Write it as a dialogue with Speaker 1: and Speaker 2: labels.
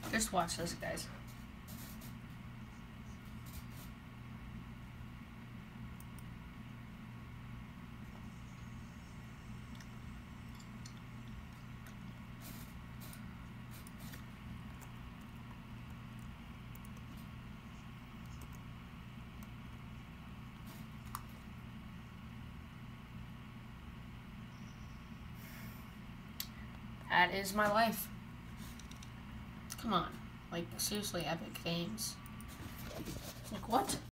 Speaker 1: Just watch this, guys. That is my life. Come on. Like, seriously, Epic Games. Like, what?